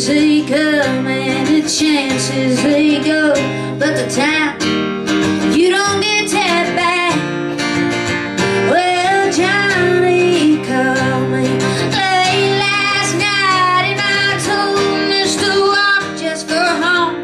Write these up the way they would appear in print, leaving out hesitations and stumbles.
they come and the chances they go, but the time you don't get that back. Well, Johnny called me late last night and I told him just to walk just for home.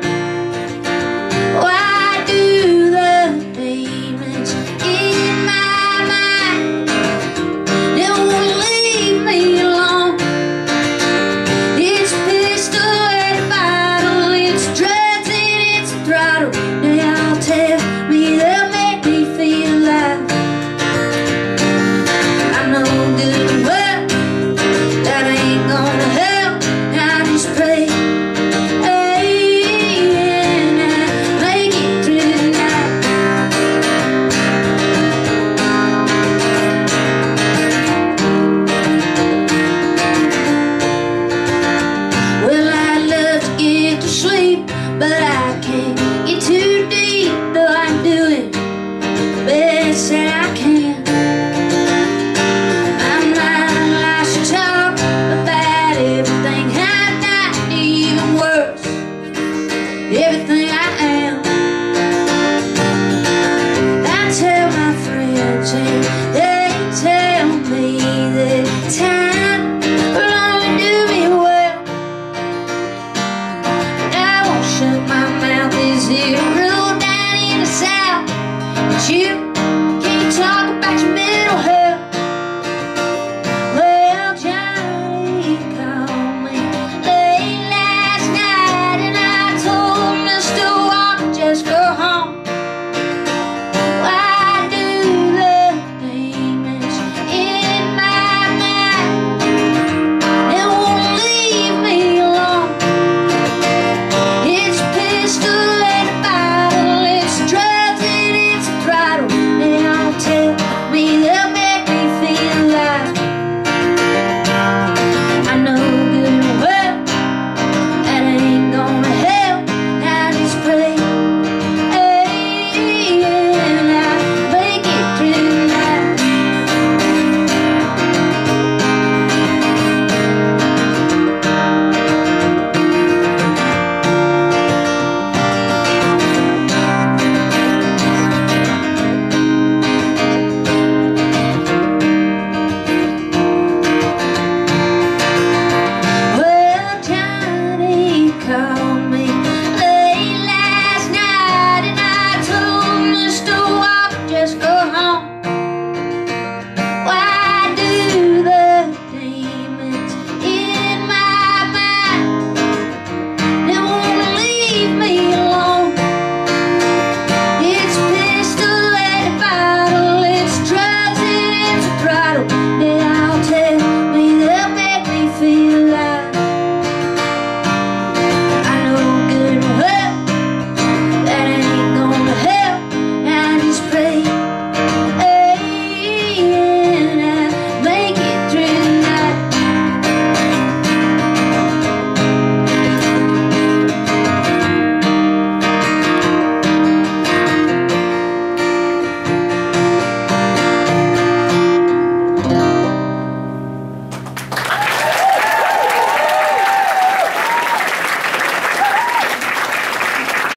Why do the demons in my mind never leave me alone? It's pistol and bottle, it's drugs and it's a throttle. They all tell me they'll make me feel alive. I know good and well that ain't gonna help. I just pray and I make it through the night. Well, I'd love to get to sleep, but I can't get too deep, though I'm doing the best that I can. My mind likes to talk about everything I'm not, even worse, everything I am. I tell my friends and